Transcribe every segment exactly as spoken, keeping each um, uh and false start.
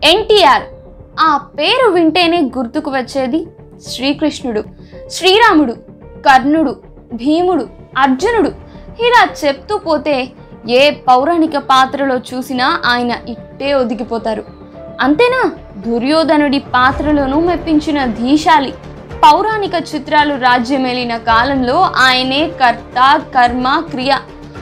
ఎన్టీఆర్ ఆ పేరు వింటేనే గుర్తుకు వచ్చేది శ్రీకృష్ణుడు, శ్రీరాముడు, కర్ణుడు, భీముడు, అర్జునుడు. ఇలా చెప్తూ పోతే ఏ పౌరాణిక పాత్రలో చూసినా ఆయన ఇట్టే ఒదిగిపోతారు. అంతేనా, దుర్యోధనుడి పాత్రలోనూ మెప్పించిన ధీశాలి. పౌరాణిక చిత్రాలు రాజ్యమేలిన కాలంలో ఆయనే కర్త, కర్మ, క్రియ.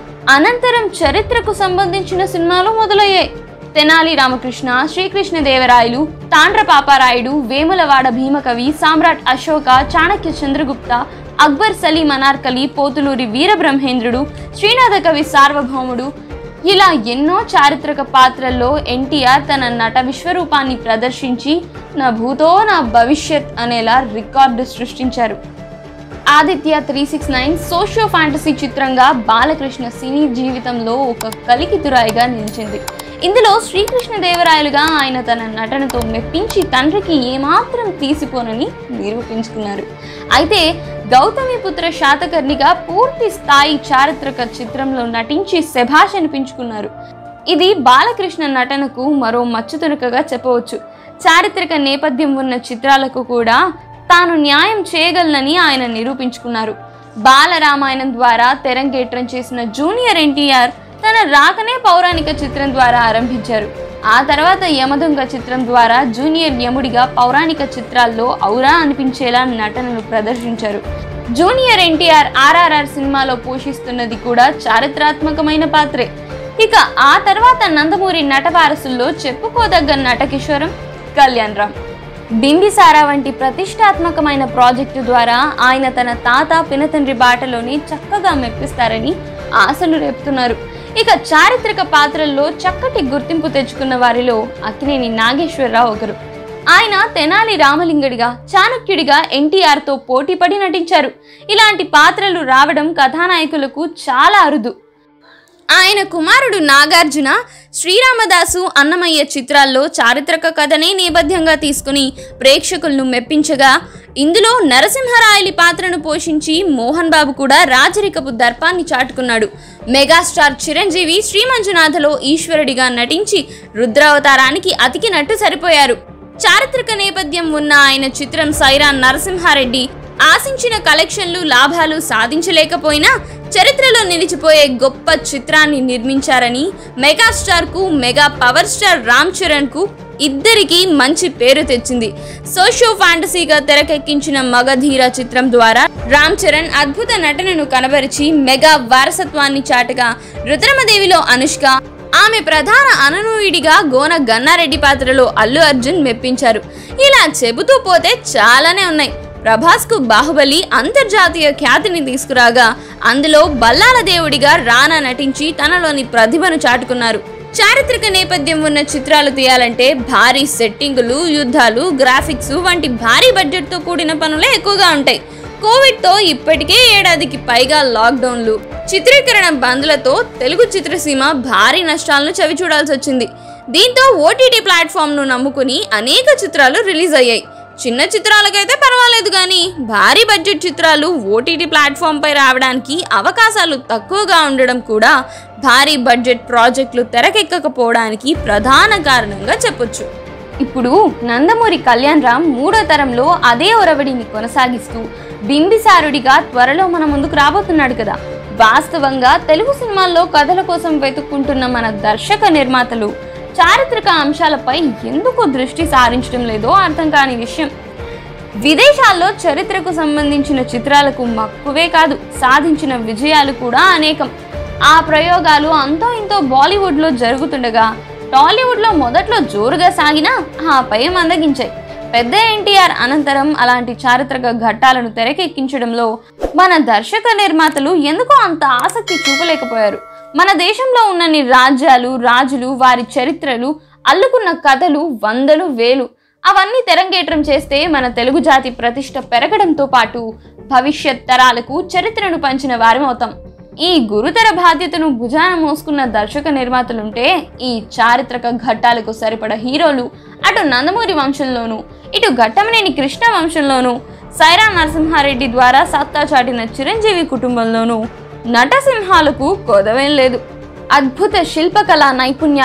అనంతరం చరిత్రకు సంబంధించిన సినిమాలు మొదలయ్యాయి. తెనాలి రామకృష్ణ, శ్రీకృష్ణదేవరాయలు, తాండ్ర పాపారాయుడు, వేములవాడ భీమకవి, సామ్రాట్ అశోక, చాణక్య చంద్రగుప్త, అక్బర్ సలీం అనార్కలి, పోతులూరి వీరబ్రహ్మేంద్రుడు, శ్రీనాథ కవి సార్వభౌముడు, ఇలా ఎన్నో చారిత్రక పాత్రల్లో ఎన్టీఆర్ తన నట విశ్వరూపాన్ని ప్రదర్శించి నా భూతో నా భవిష్యత్ అనేలా రికార్డు సృష్టించారు. Aditya three six nine socio fantasy చిత్రంగా బాలకృష్ణ సినీ జీవితంలో ఒక కలికితురాయిగా నిలిచింది. ఇందులో శ్రీకృష్ణదేవరాయలుగా ఆయన తన నటనతో మెప్పించి తండ్రికి ఏమాత్రం తీసిపోనని నిరూపించుకున్నారు. అయితే గౌతమిపుత్ర శాతకర్ణిగా పూర్తి స్థాయి చారిత్రక చిత్రంలో నటించి శభాష్ అనిపించుకున్నారు. ఇది బాలకృష్ణ నటనకు మరో మచ్చుతునకగా చెప్పవచ్చు. చారిత్రక నేపథ్యం ఉన్న చిత్రాలకు కూడా తాను న్యాయం చేయగలనని ఆయన నిరూపించుకున్నారు. బాలరామాయణం ద్వారా తెరంగేట్రం చేసిన జూనియర్ ఎన్టీఆర్ తన రాకనే పౌరాణిక చిత్రం ద్వారా ఆరంభించారు. ఆ తర్వాత యమదొంగ చిత్రం ద్వారా జూనియర్ యముడిగా పౌరాణిక చిత్రాల్లో ఔరా అనిపించేలా నటనను ప్రదర్శించారు. జూనియర్ ఎన్టీఆర్ ఆర్ఆర్ఆర్ సినిమాలో పోషిస్తున్నది కూడా చారిత్రాత్మకమైన పాత్రే. ఇక ఆ తర్వాత నందమూరి నటవారసుల్లో చెప్పుకోదగ్గ నటకిషోరం కళ్యాణ్ రామ్. బింబిసారా వంటి ప్రతిష్టాత్మకమైన ప్రాజెక్టు ద్వారా ఆయన తన తాత పినతండ్రి బాటలోని చక్కగా మెప్పిస్తారని ఆశలు రేపుతున్నారు. ఇక చారిత్రక పాత్రల్లో చక్కటి గుర్తింపు తెచ్చుకున్న వారిలో అక్కినేని నాగేశ్వరరావు ఒకరు. ఆయన తెనాలి రామలింగడిగా, చాణక్యుడిగా ఎన్టీఆర్తో పోటీపడి నటించారు. ఇలాంటి పాత్రలు రావడం కథానాయకులకు చాలా అరుదు. ఆయన కుమారుడు నాగార్జున శ్రీరామదాసు, అన్నమయ్య చిత్రాల్లో చారిత్రక కథనే నేపథ్యంగా తీసుకుని ప్రేక్షకులను మెప్పించగా, ఇందులో నరసింహరాయలి పాత్రను పోషించి మోహన్ బాబు కూడా రాజరికపు దర్పాన్ని చాటుకున్నాడు. మెగాస్టార్ చిరంజీవి శ్రీమంజునాథలో ఈశ్వరుడిగా నటించి రుద్రావతారానికి అతికినట్టు సరిపోయారు. చారిత్రక నేపథ్యం ఉన్న ఆయన చిత్రం సైరా నరసింహారెడ్డి ఆశించిన కలెక్షన్లు, లాభాలు సాధించలేకపోయినా చరిత్రలో నిలిచిపోయే గొప్ప చిత్రాన్ని నిర్మించారని మెగాస్టార్ కు, mega power star Ram Charan కు ఇద్దరికి మంచి పేరు తెచ్చింది. సోషియో ఫ్యాంటసీగా తెరకెక్కించిన మగధీర చిత్రం ద్వారా రామ్ చరణ్ అద్భుత నటనను కనబరిచి మెగా వారసత్వాన్ని చాటగా, రుద్రమదేవిలో అనుష్క, ఆమె ప్రధాన అననూయుడిగా గోన గన్నారెడ్డి పాత్రలో అల్లు అర్జున్ మెప్పించారు. ఇలా చెబుతూ పోతే చాలానే ఉన్నాయి. ప్రభాస్ కు బాహుబలి అంతర్జాతీయ ఖ్యాతిని తీసుకురాగా, అందులో బల్లాల దేవుడిగా రానా నటించి తనలోని ప్రతిభను చాటుకున్నారు. చారిత్రక నేపథ్యం ఉన్న చిత్రాలు తీయాలంటే భారీ సెట్టింగులు, యుద్ధాలు, గ్రాఫిక్స్ వంటి భారీ బడ్జెట్తో కూడిన పనులే ఎక్కువగా ఉంటాయి. కోవిడ్తో ఇప్పటికే ఏడాదికి పైగా లాక్డౌన్లు, చిత్రీకరణ బంద్లతో తెలుగు చిత్రసీమ భారీ నష్టాలను చవి చూడాల్సి వచ్చింది. దీంతో ఓటీటీ ప్లాట్ఫామ్ను నమ్ముకుని అనేక చిత్రాలు రిలీజ్ అయ్యాయి. చిన్న చిత్రాలకైతే పర్వాలేదు, కానీ భారీ బడ్జెట్ చిత్రాలు ఓటీటీ ప్లాట్ఫామ్పై రావడానికి అవకాశాలు తక్కువగా ఉండడం కూడా భారీ బడ్జెట్ ప్రాజెక్టులు తెరకెక్కకపోవడానికి ప్రధాన కారణంగా చెప్పొచ్చు. ఇప్పుడు నందమూరి కళ్యాణ్ రామ్ మూడో తరంలో అదే ఒరవడిని కొనసాగిస్తూ బింబిసారుడిగా త్వరలో మన ముందుకు రాబోతున్నాడు కదా. వాస్తవంగా తెలుగు సినిమాల్లో కథల కోసం వెతుక్కుంటున్న మన దర్శక నిర్మాతలు చారిత్రక అంశాలపై ఎందుకు దృష్టి సారించడం లేదో అర్థం కాని విషయం. విదేశాల్లో చరిత్రకు సంబంధించిన చిత్రాలకు మక్కువే కాదు, సాధించిన విజయాలు కూడా అనేకం. ఆ ప్రయోగాలు అంతో ఇంతో బాలీవుడ్లో జరుగుతుండగా, టాలీవుడ్లో మొదట్లో జోరుగా సాగినా ఆపై మందగించాయి. పెద్ద ఎన్టీఆర్ అనంతరం అలాంటి చారిత్రక ఘట్టాలను తెరకెక్కించడంలో మన దర్శక నిర్మాతలు ఎందుకో అంత ఆసక్తి చూపలేకపోయారు. మన దేశంలో ఉన్నన్ని రాజ్యాలు, రాజులు, వారి చరిత్రలు, అల్లుకున్న కథలు వందలు వేలు, అవన్నీ తెరంగేట్రం చేస్తే మన తెలుగు జాతి ప్రతిష్ట పెరగడంతో పాటు భవిష్యత్ తరాలకు చరిత్రను పంచిన వారమవుతాం. ఈ గురుతర బాధ్యతను భుజాన మోసుకున్న దర్శక నిర్మాతలుంటే ఈ చారిత్రక ఘట్టాలకు సరిపడ హీరోలు అటు నందమూరి వంశంలోనూ, ఇటు ఘట్టమనేని కృష్ణ వంశంలోనూ, సైరా నరసింహారెడ్డి ద్వారా సత్తా చాటిన చిరంజీవి కుటుంబంలోనూ నటసింహాలకు కొదవేం లేదు. అద్భుత శిల్పకళా నైపుణ్యాలు,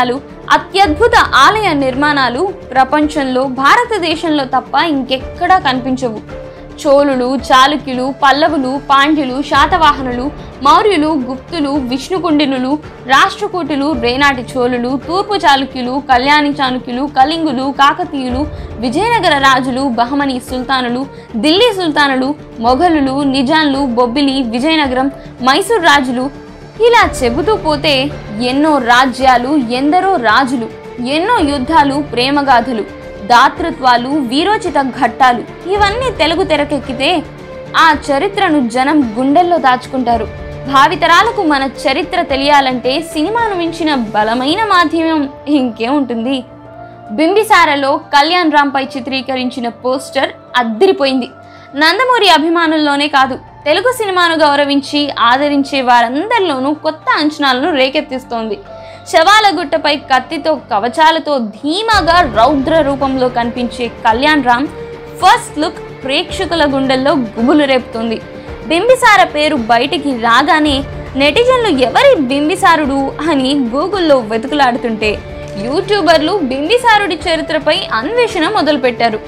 అత్యద్భుత ఆలయ నిర్మాణాలు ప్రపంచంలో భారతదేశంలో తప్ప ఇంకెక్కడా కనిపించవు. చోళులు, చాళుక్యులు, పల్లవులు, పాండ్యులు, శాతవాహనులు, మౌర్యులు, గుప్తులు, విష్ణుకుండినులు, రాష్ట్రకూటులు, రేనాటి చోళులు, తూర్పు చాళుక్యులు, కళ్యాణి చాళుక్యులు, కళింగులు, కాకతీయులు, విజయనగర రాజులు, బహమనీ సుల్తానులు, ఢిల్లీ సుల్తానులు, మొఘలులు, నిజాంలు, బొబ్బిలి, విజయనగరం, మైసూర్ రాజులు, ఇలా చెబుతూ పోతే ఎన్నో రాజ్యాలు, ఎందరో రాజులు, ఎన్నో యుద్ధాలు, ప్రేమగాథలు, దాతృత్వాలు, వీరోచిత ఘట్టాలు ఇవన్నీ తెలుగు తెరకెక్కితే ఆ చరిత్రను జనం గుండెల్లో దాచుకుంటారు. భావితరాలకు మన చరిత్ర తెలియాలంటే సినిమాను మించిన బలమైన మాధ్యమం ఇంకేముంటుంది. బింబిసారలో కళ్యాణ్ రామ్ పై చిత్రీకరించిన పోస్టర్ అద్దిరిపోయింది. నందమూరి అభిమానుల్లోనే కాదు, తెలుగు సినిమాను గౌరవించి ఆదరించే వారందరిలోనూ కొత్త అంచనాలను రేకెత్తిస్తోంది. శవాల గుట్టపై కత్తితో, కవచాలతో ధీమాగా రౌద్ర రూపంలో కనిపించే కళ్యాణ్ రామ్ ఫస్ట్ లుక్ ప్రేక్షకుల గుండెల్లో గుబులు రేపుతుంది. బింబిసార పేరు బయటికి రాగానే నెటిజన్లు ఎవరి బింబిసారుడు అని గూగుల్లో వెతుకులాడుతుంటే యూట్యూబర్లు బింబిసారుడి చరిత్రపై అన్వేషణ మొదలుపెట్టారు.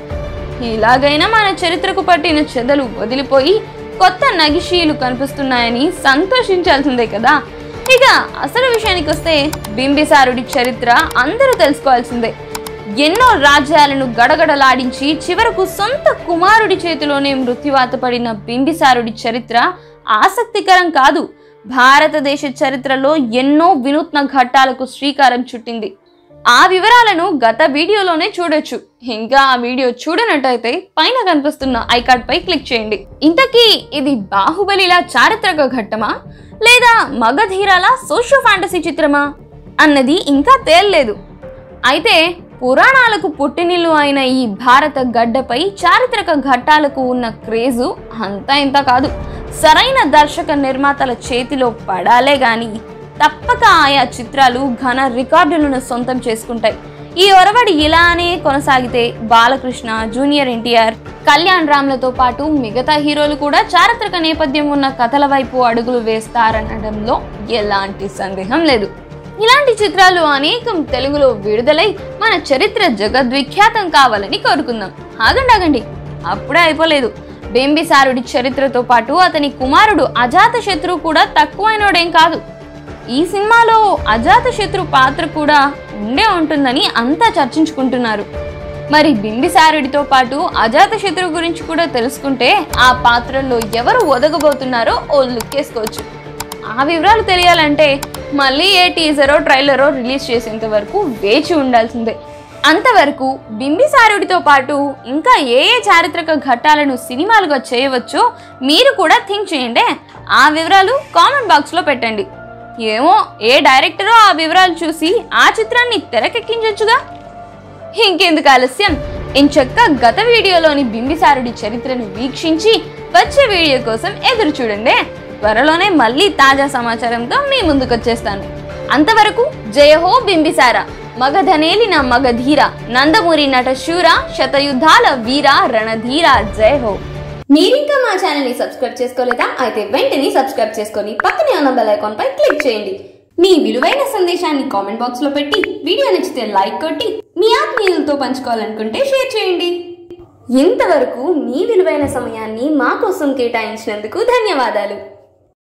ఇలాగైనా మన చరిత్రకు పట్టిన చెదలు వదిలిపోయి కొత్త నగిషీలు కనిపిస్తున్నాయని సంతోషించాల్సిందే కదా. ఇక అసలు విషయానికి వస్తే బింబిసారుడి చరిత్ర అందరూ తెలుసుకోవాల్సిందే. ఎన్నో రాజ్యాలను గడగడలాడించి చివరకు సొంత కుమారుడి చేతిలోనే మృత్యువాత పడిన బింబిసారుడి చరిత్ర ఆసక్తికరం కాదు, భారతదేశ చరిత్రలో ఎన్నో వినూత్న ఘట్టాలకు శ్రీకారం చుట్టింది. ఆ వివరాలను గత వీడియోలోనే చూడొచ్చు. ఇంకా ఆ వీడియో చూడనట్టయితే పైన కనిపిస్తున్న ఐకార్డ్ పై క్లిక్ చేయండి. ఇంతకీ ఇది బాహుబలిలా చారిత్రక ఘట్టమా లేదా మగధీరాల సోషియో ఫ్యాంటసీ చిత్రమా అన్నది ఇంకా తేల్లేదు. అయితే పురాణాలకు పుట్టినిల్లు అయిన ఈ భారత గడ్డపై చారిత్రక ఘట్టాలకు ఉన్న క్రేజు అంతా ఇంత కాదు. సరైన దర్శక నిర్మాతల చేతిలో పడాలే గాని తప్పక ఆయా చిత్రాలు ఘన రికార్డులను సొంతం చేసుకుంటాయి. ఈ ఒరవడి ఇలానే కొనసాగితే బాలకృష్ణ, జూనియర్ ఎన్టీఆర్, కళ్యాణ్ రామ్లతో పాటు మిగతా హీరోలు కూడా చారిత్రక నేపథ్యం ఉన్న కథల వైపు అడుగులు వేస్తారనడంలో ఎలాంటి సందేహం లేదు. ఇలాంటి చిత్రాలు అనేకం తెలుగులో విడుదలై మన చరిత్ర జగద్విఖ్యాతం కావాలని కోరుకుందాం. ఆగండి ఆగండి అప్పుడే అయిపోలేదు. బింబిసారుడి చరిత్రతో పాటు అతని కుమారుడు అజాతశత్రు కూడా తక్కువైనోడేం కాదు. ఈ సినిమాలో అజాతశత్రు పాత్ర కూడా ఉండే ఉంటుందని అంతా చర్చించుకుంటున్నారు. మరి బింబిసారుడితో పాటు అజాతశత్రు గురించి కూడా తెలుసుకుంటే ఆ పాత్రల్లో ఎవరు ఒదగబోతున్నారో ఓ లుక్ వేసుకోవచ్చు. ఆ వివరాలు తెలియాలంటే మళ్ళీ ఏ టీజరో ట్రైలరో రిలీజ్ చేసేంత వరకు వేచి ఉండాల్సిందే. అంతవరకు బింబిసారుడితో పాటు ఇంకా ఏ ఏ చారిత్రక ఘట్టాలను సినిమాలుగా చేయవచ్చో మీరు కూడా థింక్ చేయండి. ఆ వివరాలు కామెంట్ బాక్స్లో పెట్టండి. ఏమో ఏ డైరెక్టరో ఆ వివరాలు చూసి ఆ చిత్రాన్ని తెరకెక్కించొచ్చుగా. ఇంకెందుకు ఆలస్యం, ఇంచక్క గత వీడియోలోని బింబిసారుడి చరిత్రను వీక్షించి వచ్చే వీడియో కోసం ఎదురు చూడండి. త్వరలోనే మళ్ళీ తాజా సమాచారంతో మీ ముందుకు వచ్చేస్తాను. అంతవరకు జయహో బింబిసార, మగధనేలిన మగధీర, నందమూరి నట శూర, శతయుద్ధాల వీర రణధీర, జయహో. మీరింకా మా ఛానల్ ని సబ్స్క్రైబ్ చేసుకోలేదా? అయితే వెంటనే సబ్స్క్రైబ్ చేసుకొని పక్కనే ఉన్న బెల్ ఐకాన్ పై క్లిక్ చేయండి. మీ విలువైన సందేశాన్ని కామెంట్ బాక్స్ లో పెట్టి వీడియో నచ్చితే లైక్ కొట్టి మీ ఆత్మీయులతో పంచుకోవాలనుకుంటే షేర్ చేయండి. ఇంతవరకు మీ విలువైన సమయాన్ని మా కోసం కేటాయించినందుకు ధన్యవాదాలు.